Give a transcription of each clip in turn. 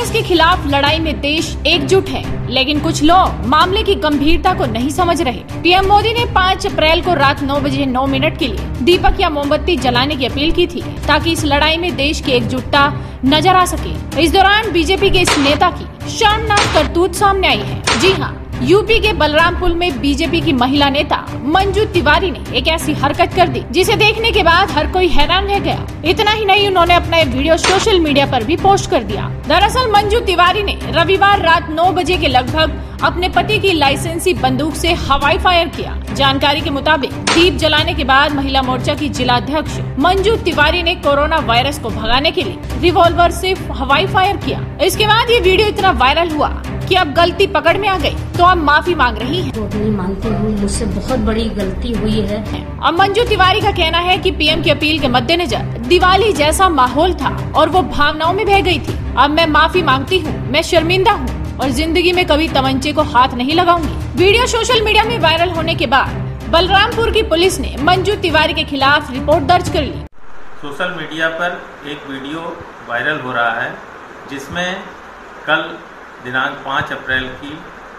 Virus के खिलाफ लड़ाई में देश एकजुट है, लेकिन कुछ लोग मामले की गंभीरता को नहीं समझ रहे। पीएम मोदी ने 5 अप्रैल को रात 9 बजे 9 मिनट के लिए दीपक या मोमबत्ती जलाने की अपील की थी, ताकि इस लड़ाई में देश की एकजुटता नजर आ सके। इस दौरान बीजेपी के इस नेता की शर्मनाक करतूत सामने आई है। जी हाँ, यूपी के बलरामपुर में बीजेपी की महिला नेता मंजू तिवारी ने एक ऐसी हरकत कर दी जिसे देखने के बाद हर कोई हैरान रह गया। इतना ही नहीं, उन्होंने अपना एक वीडियो सोशल मीडिया पर भी पोस्ट कर दिया। दरअसल मंजू तिवारी ने रविवार रात 9 बजे के लगभग अपने पति की लाइसेंसी बंदूक से हवाई फायर किया। जानकारी के मुताबिक दीप जलाने के बाद महिला मोर्चा की जिला अध्यक्ष मंजू तिवारी ने कोरोना वायरस को भगाने के लिए रिवॉल्वर से हवाई फायर किया। इसके बाद ये वीडियो इतना वायरल हुआ कि अब गलती पकड़ में आ गई, तो अब माफी मांग रही है। नहीं मानती हूँ, मुझसे बहुत बड़ी गलती हुई है। अब मंजू तिवारी का कहना है कि पीएम की अपील के मद्देनजर दिवाली जैसा माहौल था और वो भावनाओं में बह गई थी। अब मैं माफी मांगती हूँ, मैं शर्मिंदा हूँ और जिंदगी में कभी तमंचे को हाथ नहीं लगाऊंगी। वीडियो सोशल मीडिया में वायरल होने के बाद बलरामपुर की पुलिस ने मंजू तिवारी के खिलाफ रिपोर्ट दर्ज कर ली। सोशल मीडिया पर एक वीडियो वायरल हो रहा है, जिसमें कल दिनांक 5 अप्रैल की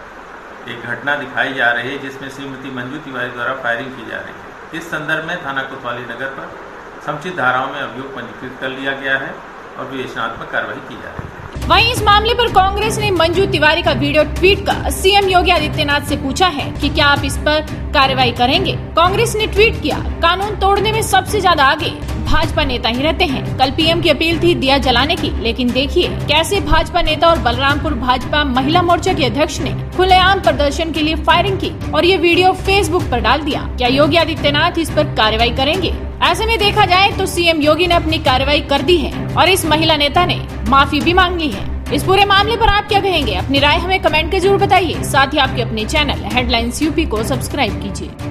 एक घटना दिखाई जा रही है, जिसमें श्रीमती मंजू तिवारी द्वारा फायरिंग की जा रही है। इस संदर्भ में थाना कोतवाली नगर पर समुचित धाराओं में अभियोग पंजीकृत कर लिया गया है और विवेचनात्मक कार्रवाई की जा रही है। वहीं इस मामले पर कांग्रेस ने मंजू तिवारी का वीडियो ट्वीट कर सीएम योगी आदित्यनाथ से पूछा है कि क्या आप इस पर कार्रवाई करेंगे। कांग्रेस ने ट्वीट किया, कानून तोड़ने में सबसे ज्यादा आगे भाजपा नेता ही रहते हैं। कल पीएम की अपील थी दिया जलाने की, लेकिन देखिए कैसे भाजपा नेता और बलरामपुर भाजपा महिला मोर्चा के अध्यक्ष ने खुलेआम प्रदर्शन के लिए फायरिंग की और ये वीडियो फेसबुक पर डाल दिया। क्या योगी आदित्यनाथ इस पर कार्रवाई करेंगे? ऐसे में देखा जाए तो सीएम योगी ने अपनी कार्रवाई कर दी है और इस महिला नेता ने माफी भी मांग ली है। इस पूरे मामले पर आप क्या कहेंगे? अपनी राय हमें कमेंट के जरूर बताइए। साथ ही आपके अपने चैनल हेडलाइंस यूपी को सब्सक्राइब कीजिए।